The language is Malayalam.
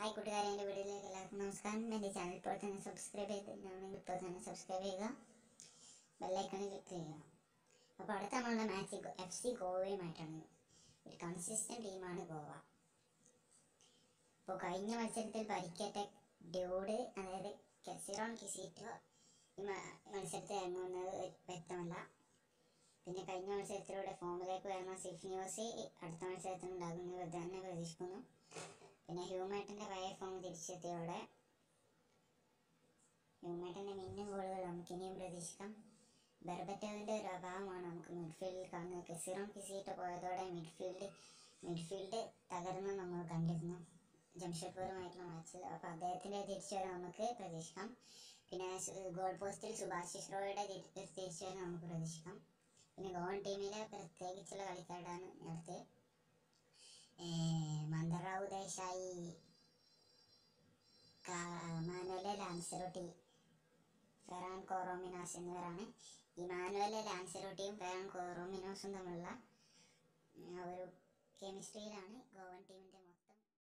ഹായ് കൂട്ടുകാരെ, എൻ്റെ വീഡിയോയിലേക്ക് എല്ലാവർക്കും നമസ്കാരം. എൻ്റെ ചാനൽ ഇപ്പോൾ തന്നെ സബ്സ്ക്രൈബ് ചെയ്തിട്ടുണ്ടെങ്കിൽ ഇപ്പോൾ തന്നെ സബ്സ്ക്രൈബ് ചെയ്യുക, ബെല്ലൈക്കണിൽ ക്ലിക്ക് ചെയ്യുക. അപ്പോൾ അടുത്ത നമ്മളുടെ മാച്ച് FC ഗോവയുമായിട്ടാണ്. ഒരു കൺസിസ്റ്റൻറ്റ് ടീമാണ് ഗോവ. അപ്പോൾ കഴിഞ്ഞ മത്സരത്തിൽ പരിക്കേറ്റ ഡ്യൂഡ്, അതായത് കെസിറോൺ കിസീറ്റോ ഈ മത്സരത്തിൽ ഇറങ്ങുന്നത് വ്യക്തമല്ല. പിന്നെ കഴിഞ്ഞ മത്സരത്തിലൂടെ ഫോമിലേക്ക് വരുന്ന സിഫ്നിയോസി അടുത്ത മത്സരത്തിനുണ്ടാകുന്നത് തന്നെ പ്രതീക്ഷിക്കുന്നു. പിന്നെ ഹ്യൂമേട്ടൻ്റെ പഴയ ഫോം തിരിച്ചെത്തിയോടെ ഹ്യൂമേട്ടൻ്റെ മിന്നും ഗോളുകൾ നമുക്കിനിയും പ്രതീക്ഷിക്കാം. ബെർബറ്റോവിൻ്റെ ഒരു അഭാവമാണ് നമുക്ക് മിഡ്ഫീൽഡിൽ കാണുന്നത്. കെസിറോൺ കിസീറ്റോ പോയതോടെ മിഡ്ഫീൽഡ് തകർന്ന് നമ്മൾ കണ്ടിരുന്നു ജംഷഡ്പൂരുമായിട്ടുള്ള മാച്ചിൽ. അപ്പോൾ അദ്ദേഹത്തിൻ്റെ തിരിച്ചുവരവ് നമുക്ക് പ്രതീക്ഷിക്കാം. പിന്നെ ഗോൾ പോസ്റ്റിൽ സുഭാശിഷ് റോയുടെ തിരിച്ചുവരവ് നമുക്ക് പ്രതീക്ഷിക്കാം. പിന്നെ ഗോവൻ ടീമിലെ പ്രത്യേകിച്ചുള്ള കളിക്കാരാണ് നേരത്തെ മന്ദറാവു ദേശായി, മാനുവലെ ലാൻസെലോട്ടി, ഫെറാൻ കോറോമിനോസ് എന്നിവരാണ്. ഈ മാനുവലെ ലാൻസെലോട്ടിയും ഫെറാൻ കോറോമിനോസും തമ്മിലുള്ള ഒരു കെമിസ്ട്രിയിലാണ് ഗോവൻ ടീമിൻ്റെ